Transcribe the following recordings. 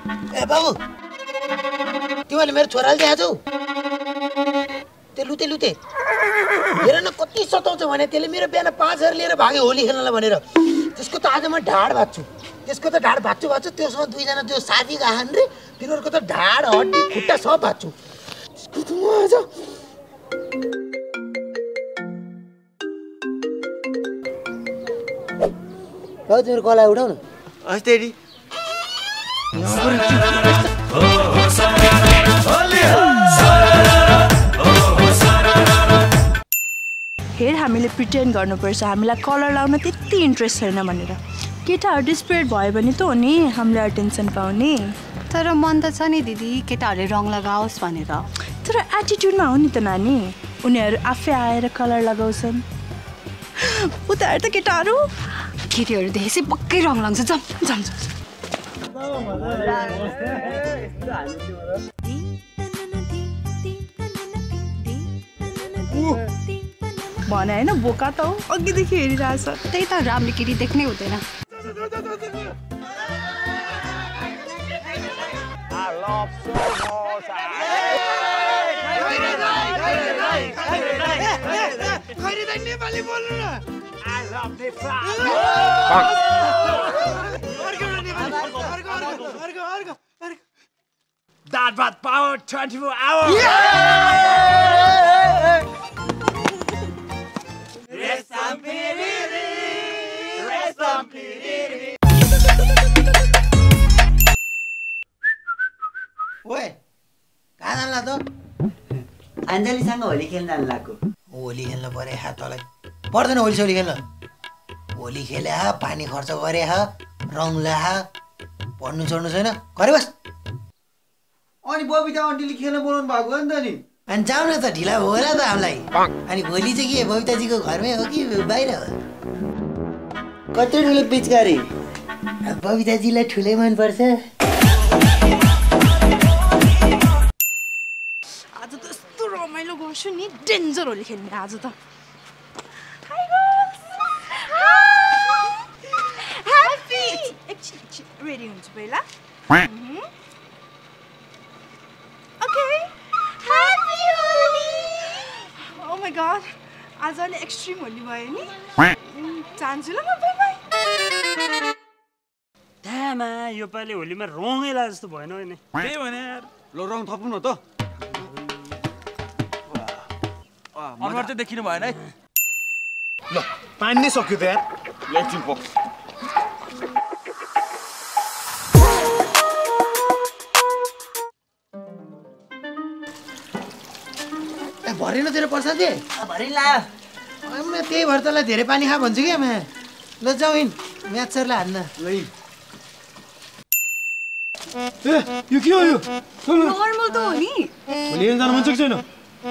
ए बाबु तिमीले मेरो छोराले देखाछौ त्यो लुते लुते हेर न कति सताउँछ भने त्यसले मेरो बिहान 5000 लिएर भाग्यो होली खेल्नलाई भनेर त्यसको त आज म ढाड भाच्छु त्यसको त ढाड भाच्छु त्योसँग दुईजना त्यो साथी गाहन रे तिनीहरुको त ढाड हड्डी खुट्टा सब भाच्छु त्यसको त म आज हो तिम्रो कला उठाउ न अस्तेडी हेर हामीले प्रिटेन्ड गर्नुपर्छ हामीलाई कलर लाउन त्यति इन्ट्रेस्ट छैन भनेर केटाहरू डिस्प्रेड भयो भने त हो नि हामीले अटेन्सन पाउने तर मन त छ नि दिदी केटाहरूले रङ लगाओस् भनेर तर एटिट्युडमा हो नि त नानी उनीहरू आफै आएर कलर लगाउँछन् उताहरू त केटाहरू देखेपछि पक्कै रङ लाउँछ जाम जाम जाम भने होइन बोका त हो अघिदेखि हेरिरहेछ त्यही त राम्रो केटी देख्नै हुँदैन नेपाली बोल्नु न That bad power 24 hours. Rest on piriri, rest on piriri. ओए कहाँ जान्ला त अञ्जलीसँग होली खेल्न जान लाग्यो होली खेल्न परे हा तँलाई पर्दैन होली सोली खेल्न होली खेले हा पानी खर्च गरे हा रङ ल्या पढ्नु चढ्नु छैन घरे बस अनि बबिता आन्टीले खेल्न बोलाउनु भएको हो नि त नि अनि जाऊ न त ढिला भयो होला त हामीलाई अनि होली चाहिँ के बबिताजीको घरमै हो कि बाहिर हो कति ठुलो पिचकारी बबिताजीलाई ठुलै मनपर्छ आज त यस्तो रमाइलो गर्छु नि डेन्जर होली खेल्ने आज त रेडी हुन्छु पहिला okay happy Holi oh my god आज अलि एक्सट्रिम होली भयो नि चाहन्छु ल म बाइ थामा यो पालि होलीमा रङै ला जस्तो भएन नि त्यही भने यार ल रङ थप्नु न त अनुहार चाहिँ देखिनु भएन है ल पानी नै सक्यो त यार लेट्स ड्रिङ्क बक्स भरेन तेरो प्रसादे भरि लायो म त्यही भएर तँलाई धेरै पानी खा भन्छु क्या म ल जाऊ हिँड म्याच सरलाई हान्न ल ए यो के हो यो नर्मल त हो नि भोलि हेर्न जानु मन छ कि छैन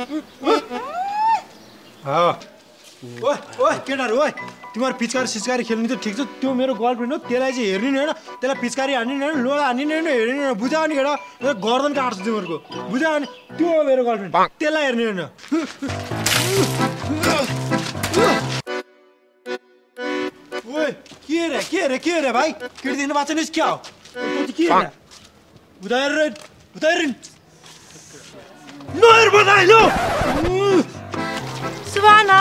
ओए ओए केटाहरू ओए तिमीहरू पिचकारी सिचकारी खेल्नु त ठिक छ त्यो मेरो गर्लफ्रेन्ड हो त्यसलाई चाहिँ हेर्ने नि होइन त्यसलाई पिचकारी हान्ने नि होइन लोला हान्ने नि होइन हेर्ने नि होइन बुझ्यो नि केटा गर्दन काट्छु तिमीहरूको बुझ्यो नि त्यो हो मेरो गर्लफ्रेन्ड त्यसलाई हेर्ने होइन ओए के रे भाइ केटी देख्नु भएको छैन क्या हो के रे उतार नहेर बताए लो सुभाना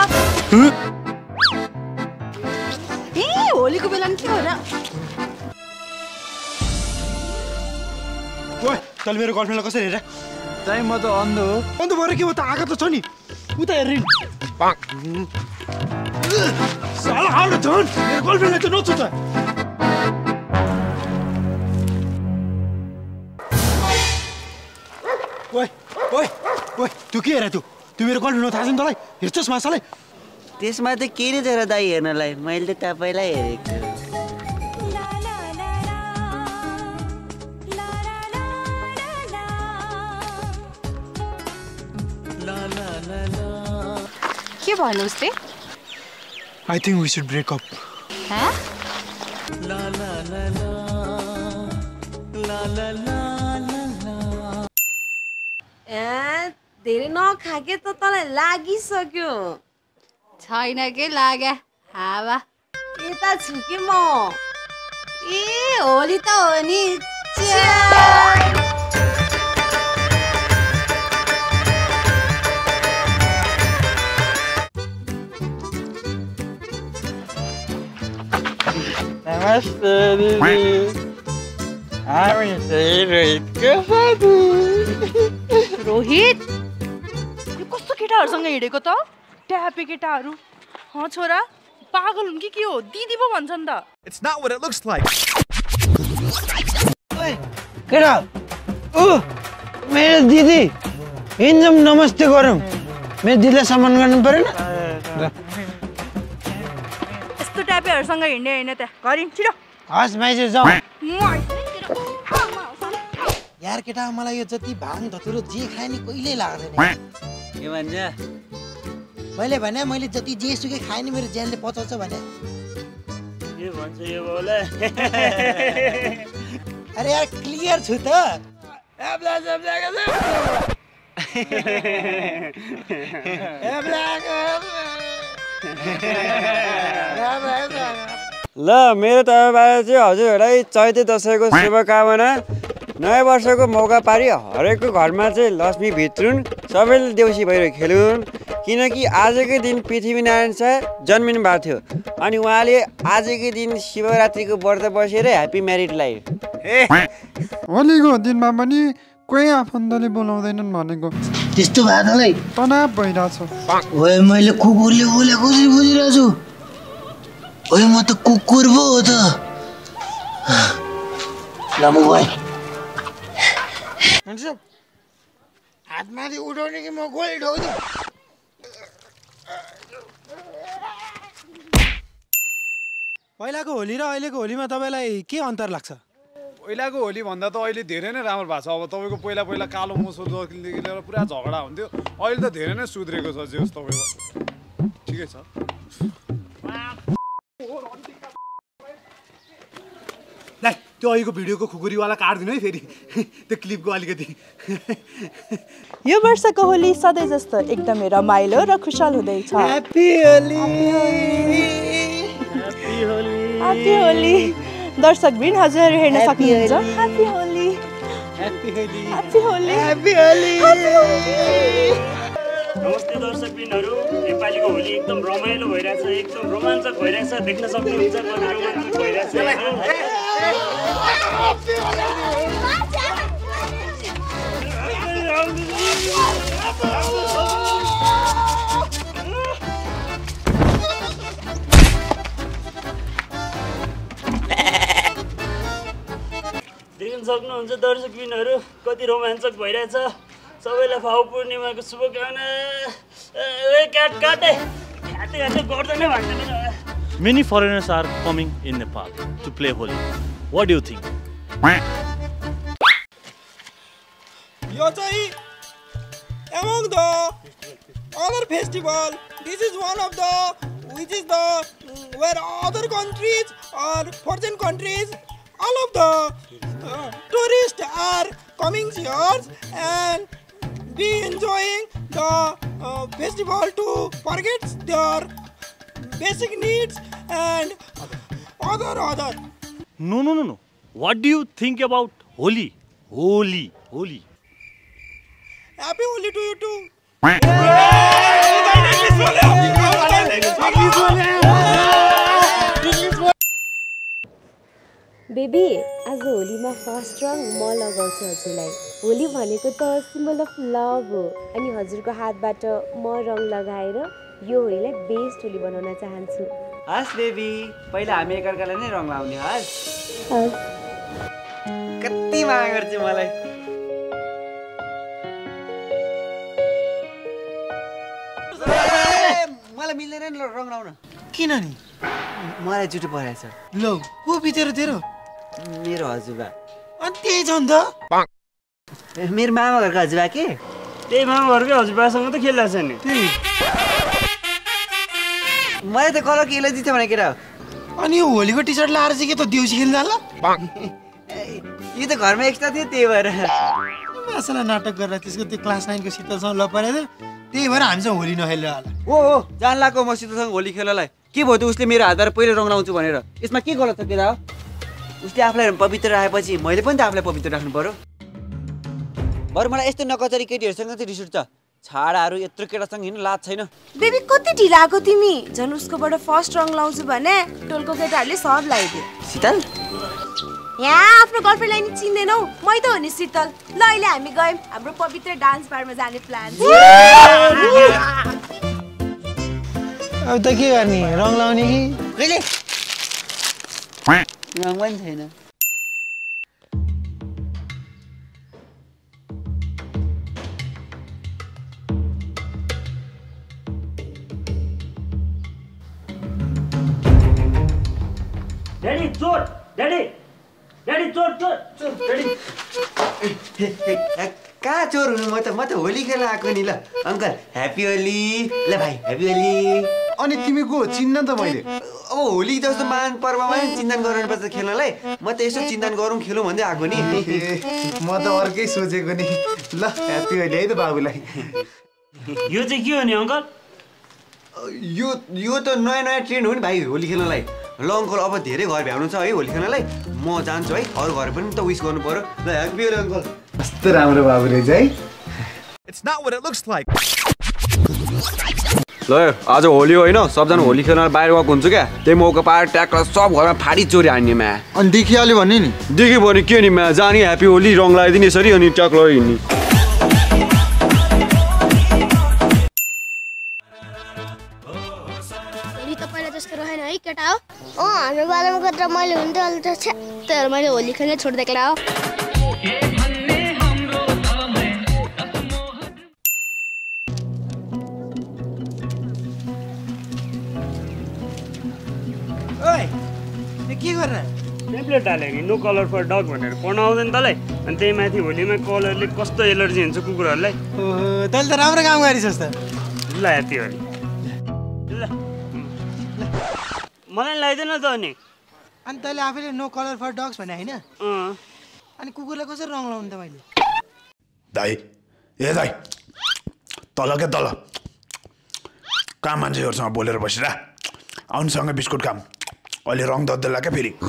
ए होलीको बेला के हो र ओए तैँले मेरो गर्लफ्रेन्डलाई कसरी हेर चाहिँ म त अन्ध हो अन्त भएर के हो त आँखा त छ नि उता हेरिन् साला हाल्नु झन् मेरो गर्लफ्रेन्डलाई त नछु त ओए तँ के हेर तँ मेरो गर्लफ्रेन्ड हो थाहा छ नि तँलाई हेर्छस् मासालाई त्यसमा त के नै छ र दाइ हेर्नलाई मैले त तपाईँलाई हेरेको के भन्नुहोस् त I think we should break up. Huh? La la la la la la la la. धेरै नखाके त तँलाई लागिसक्यो छैन के लाग्या हावा यता छु कि म ए होली त हो नि नमस्ते दिदी हामी चाहिँ रोहितको साथी रोहित यो कस्तो केटाहरूसँग हिँडेको त ट्यापे केटाहरू छोरा पागल हुन् कि के हो दिदी पो भन्छन् त It's not what it looks like. केटा ओ मेरो दिदी हिँड्छौँ नमस्ते गरौँ मेरो दिदीलाई सम्मान गर्नु परेन यस्तो ट्यापेहरूसँग हिँड्ने होइन त्यहाँ गरिन् छिटो हस् माइजू जाउँ म यार केटा मलाई यो जति भाङ धतुरो जे खाए नि कहिल्यै लाग्दैन के भन्छ मैले भने मैले जति जे सुकै खाए नि मेरो ज्यानले पचाउँछ भने के भन्छ यो बाउले अरे यार क्लियर छु त ल मेरो तर्फबाट चाहिँ हजुरहरूलाई चैते दसैँको शुभकामना नयाँ वर्षको मौका पारी हरेकको घरमा चाहिँ लक्ष्मी भित्रुन् सबैले देउसी भैरो खेलुन् किनकि आजकै दिन पृथ्वीनारायण शाह जन्मिनु भएको थियो अनि उहाँले आजकै दिन शिवरात्रिको व्रत बसेर ह्याप्पी म्यारिड लाइफ होलीको दिनमा पनि कोही आफन्तले बोलाउँदैनन् भनेको त्यस्तो भयो तँलाई तनाव भइरहेछ ओए मैले कुकुरले बोलेको कसरी बुझिरहेको छु ओए म त कुकुर पो हो त लामो भाइ हातमाथि उठाउने कि म गोली ठाउँछु पहिलाको होली र अहिलेको होलीमा तपाईँलाई के अन्तर लाग्छ पहिलाको होली भन्दा त अहिले धेरै नै राम्रो भएको छ अब तपाईँको पहिला कालो मोसोदेखि लिएर पुरा झगडा हुन्थ्यो अहिले त धेरै नै सुध्रेको छ जे होस् तपाईँको ठिकै छ ला त्यो अहिलेको भिडियोको खुकुरीवाला काट्दिनु है फेरि त्यो क्लिपको अलिकति यो वर्षको होली सधैँ जस्तो एकदमै रमाइलो र खुशाल हुँदैछ ह्याप्पी होली ह्याप्पी होली दर्शकबिन हजुरहरू हेर्न सक्नुहुन्छ happy Holi happy Holi happy Holi happy Holi नमस्ते दर्शकबिनहरू नेपालीको होली एकदम रमाइलो भइरहेछ एकदम रोमाञ्चक भइरहेछ देख्न सक्नुहुन्छ कति रोमाञ्चक भइरहेछ देख्न सक्नुहुन्छ दर्शकबिनहरू कति रोमाञ्चक भइरहेछ सबैलाई फाउ पूर्णिमाको शुभकामना काटे गर्दैन भन्दैन Many foreigners are coming in Nepal to play Holi. What do you think? यो चाहिँ among the other festival, this is one of the which is the where other countries or foreign countries, all of the tourists are coming here and be enjoying the festival to forget their basic needs and other. No. What do you think about Holi? Holi. Happy Holi to you too. Baby आज होलीमा first रङ म लगाउँछु हजुरलाई होली भनेको त symbol of love हो अनि हजुरको हातबाट म रङ लगाएर यो होलीलाई बेस्ट होली बनाउन चाहन्छु हस् बेबी पहिला हामी एकअर्कालाई नै रङ लाउने हस् कति माया गर्छु मलाई मलाई मिल्दैन नि रङ लाउन किन नि मलाई जुटो परेछ ल को बितेर तेरो मेरो हजुरबा अनि त्यही छ नि त मेरो मामा घरको हजुरबा के त्यही मामा घरकै हजुरबासँग त खेलिरहेछ नि मलाई त कलर केलाई दिन्छ भने केटा अनि यो होलीको टी सर्ट लाएर चाहिँ के त देउसी खेल्न जाला यो त घरमा एक्स्ट्रा थियो त्यही भएर मासला नाटक गरेर त्यसको त्यो क्लास 9 को शीतलसँग ल परेछ त्यही भएर हामीसँग होली नखेलेर होला ओ जान लाग्यो म शीतलसँग होली खेल्नलाई के भयो त उसले मेरो हातबाट पहिले रङ लाउँछु भनेर यसमा के गलत छ केटा उसले आफूलाई पवित्र राखेपछि मैले पनि त आफूलाई पवित्र राख्नु पर्यो। बरु मलाई यस्तो नकचरी केटीहरूसँग चाहिँ रिस उठ्छ। छाडाहरू यत्रो केटासँग हिँड्नु लाज छैन। बेबी कति ढिला आएको तिमी? झन् उसकोबाट फर्स्ट रङ लाउँछु भने टोलको केटाहरूले सब लगाइदियो। शीतल यहाँ आफ्नो गर्लफ्रेन्डलाई नि चिन्दैनौ? मै त हो नि शीतल। ल अहिले हामी गयौँ हाम्रो पवित्र डान्स बारमा जाने प्लान। अब त के गर्ने रङ लाउने कि कहिले रङ पनि छैन। ड्याडी चोर ड्याडी ड्याडी चोर चोर चोर ड्याडी कहाँ चोर हुनु? म त होली खेल्न आएको नि। ल अङ्कल ह्याप्पी होली। ल भाइ ह्याप्पी होली। अनि तिमी को चिन्न त मैले? अब होली जस्तो महान पर्वमा चिन्तन गर्नुपर्छ खेल्नलाई। म त यसो चिन्तन गरौँ खेलौँ भन्दै आएको नि। म त अर्कै सोचेको नि। ल ह्याप्पी होली है त बाबुलाई। यो चाहिँ के हो नि अङ्कल? यो त नयाँ ट्रेन्ड हो नि भाइ होली खेल्नलाई। ल अङ्कल अब धेरै घर भ्याउनु छ है होली खेल्नलाई। म जान्छु है, अरू घर पनि त विस गर्नु पर्यो। ल ह्याप्पी होली अङ्कल। कस्तो राम्रो बाबुले चाहिँ। It's not what it looks like. ल आज होली हो होइन, सबजना होली खेल्न बाहिर गएको हुन्छ क्या। त्यही मौका पाएर ट्याक्क सब घरमा फाडी चोरी हान्ने म्या। अनि देखिहाल्यो भन्ने नि? देख्यो भने के नि म्या, जाने ह्याप्पी होली रङ लगाइदिने यसरी अनि ट्याक्क लगाइदिने। रहेन है केटा हो। हाम्रो बारेमा गरेर मैले हुन्थ्यो अहिले त तर मैले होली खेल्ने छोडिदिएको हो। ओइ के गरेर टेम्प्लेट हाले नि नो कलर फर डग भनेर पढ्न आउँदैन तँलाई। अनि त्यही माथि होलीमा कलरले कस्तो एलर्जी हुन्छ कुकुरहरूलाई। तैँले त राम्रो काम गरिस् त। ल ह्याप्पी होली। ल मलाई लगाइदिएन त अनि। अनि तैँले आफैले नो कलर फर डग्स भने होइन? अनि कुकुरलाई कसरी रङ लाउनु त मैले? दाइ ए दाइ तल के तल कहाँ मान्छेहरूसँग बोलेर बसिरा आउनुसँग बिस्कुट काम अहिले रङ दद्देला क्या फेरि।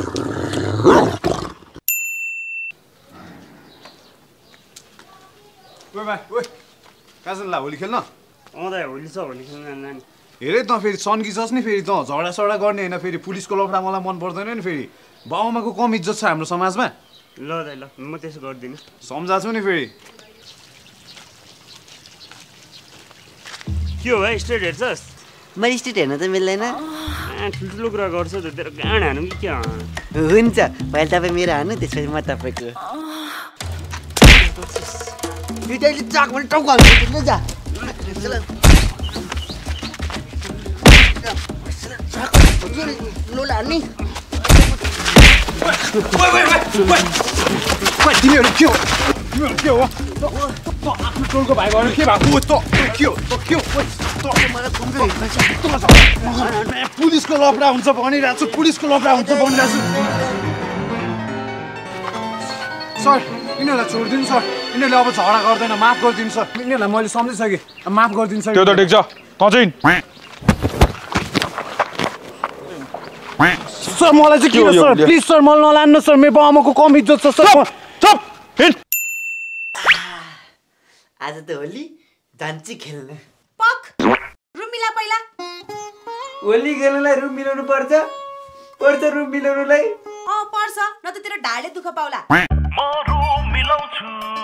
कहाँ ला होली खेल्न? आउँदा होली छ होली खेल्न नानी। हेरे त फेरि सन्किछस् नि फेरि त झगडा गर्ने होइन फेरि पुलिसको लफडा मलाई मन पर्दैन नि फेरि। बाउआमाको कम इज्जत छ हाम्रो समाजमा। ल दाइ ल म त्यसो गर्दिनँ। सम्झाछु नि फेरि। के हो भाइ स्ट्रेट हेर्छस्? मैले स्ट्रेट हेर्न त मिल्दैन। ठुल्ठुलो कुरा गर्छ त तेरो गाँड हानु कि के? हुन्छ पहिले तपाईँ मेरो हान्नु त्यसपछि म तपाईँको। चाक भने टाउको हाल्नु जा। तिमीहरू के हो? तिमीहरू के हो? आफ्नो टोलको भाइ भएर के भएको? के हो? पुलिसको लफडा हुन्छ भनिरहेको छु। पुलिसको लफडा हुन्छ भनिरहेको छु। सर यिनीहरूलाई छोडिदिनु सर। यिनीहरूले अब झगडा गर्दैन। माफ गरिदिनु सर। यिनीहरूलाई मैले सम्झिसकेँ। माफ गरिदिनु सर। त्यो त ठिक छ त चाहिँ सर मलाई चाहिँ किन सर प्लिज सर मलाई नलान्न सर। मेरो बाउआमाको कम इज्जत छ सर। आज त होली जान्छु खेल्न। पक रुम मिला पहिला। होली खेल्नलाई रुम मिलाउनु पर्छ रुम मिलाउनुलाई। पर्छ न त तेरो ढाडले दुख पाउला। म रुम मिलाउँछु।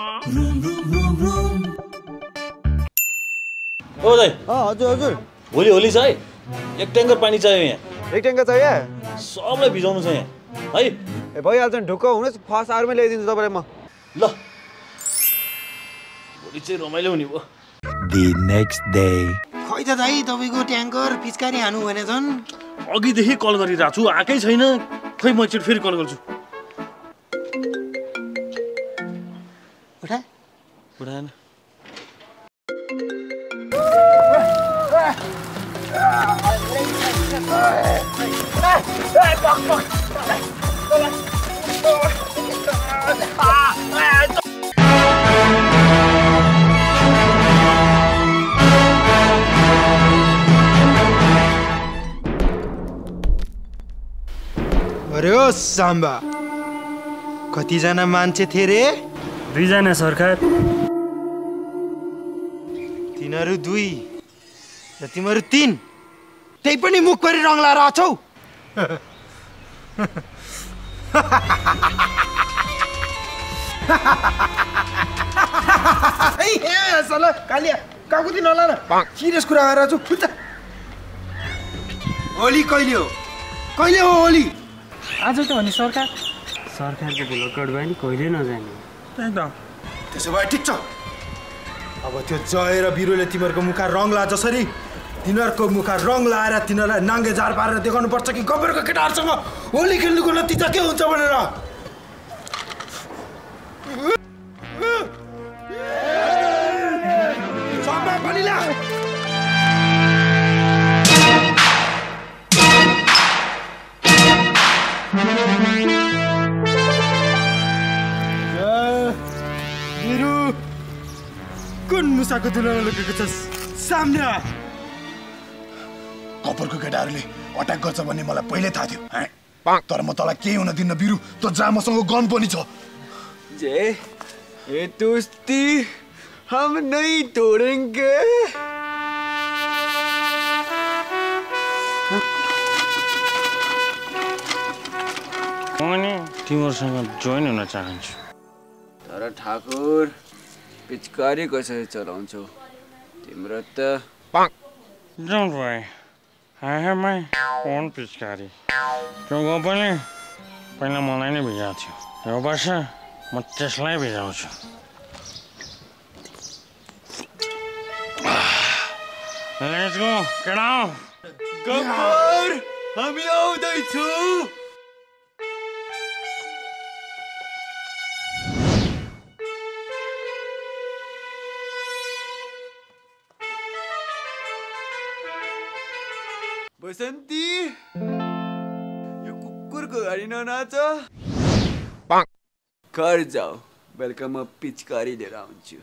ओ दाइ। हजुर हजुर होली होली छ है। एक ट्याङ्कर पानी चाहियो यहाँ। एक ट्याङ्कर चाहियो? सबलाई भिजाउनु छ यहाँ है। ए भइहाल्छ नि ढुक्क हुनुहोस्। फर्स्ट आवरमै ल्याइदिन्छु तपाईँलाई म। ल भोलि चाहिँ रमाइलो हुने भयो। The next day. खै त दाइ तपाईँको ट्याङ्कर पिचकारी हानु भने झन् अघिदेखि कल गरिरहेको छु आएकै छैन। खै म एकचोटि फेरि कल गर्छु। उठाएन। अरे ओ साम्बा कतिजना मान्छे थिए रे? 2 जना सरकार। तिनीहरू 2 र तिमीहरू 3, त्यही पनि मुखभरि रङ लाएर आछौ। साला कालिया काकुती नलान, सिरियस कुरा गरेर छु। होली कहिले हो? कहिले हो होली? आज त हो नि सरकार। सरकारको भुलकड भयो नि, कहिले नजाने। त्यही त। त्यसो भए ठिक छ। अब त्यो जय र बिरुले तिमीहरूको मुखा रङ ला जसरी तिनीहरूको मुखा रङ लाएर तिनीहरूलाई नाङ्गे झार पारेर देखाउनु पर्छ कि गब्बरको केटाहरूसँग होली खेल्नुको नतिजा के हुन्छ भनेर। कुन मुसाको दुलामा लुकेको छस्? सामने आ। कपरको केटाहरूले अट्याक गर्छ भन्ने मलाई पहिल्यै थाहा थियो, तर म तँलाई केही हुन दिन्न बिरु। त जा मसँग गन पनि छ। जे ए दोस्ती हम नहीं तोडेंगे। अनि तिमीहरूसँग जोइन हुन चाहन्छु। तर ठाकुर पिचकारी कसरी चलाउँछौ? तिम्रो त Don't worry, I have my own पिचकारी। त्यो गो पनि पहिला मलाई नै भिजाएको थियो, यो वर्ष म त्यसलाई भिजाउँछु। Let's go, get out! Gabbar, हामी आउँदैछौ। बसन्ती, यो कुकुरको गाडी ननाच। घर जाऊ, बेलुका म पिचकारी लिएर आउँछु।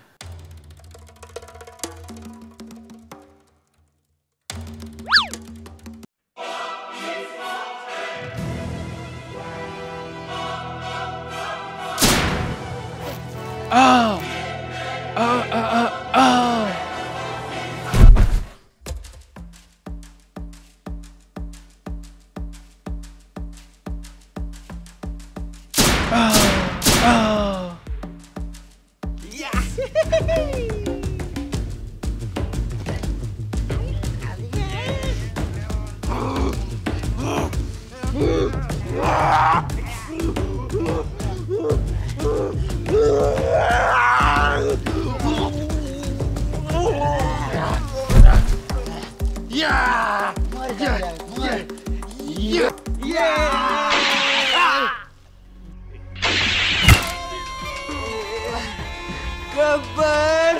गब्बर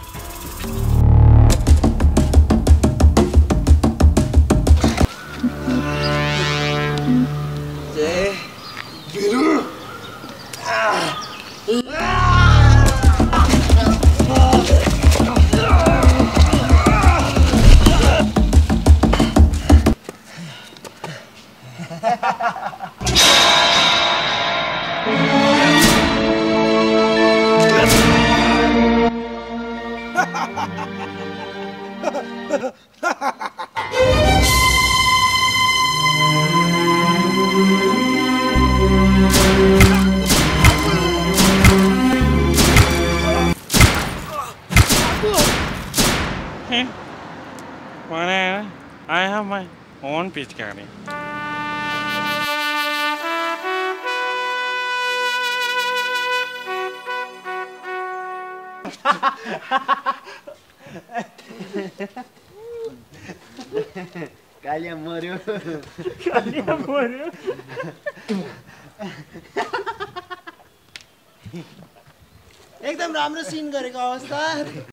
जय बिरु I have my own पिचकारी। कालिया मर्यो। कालिया मर्यो। एकदम राम्रो सिन गरेको अवस्था।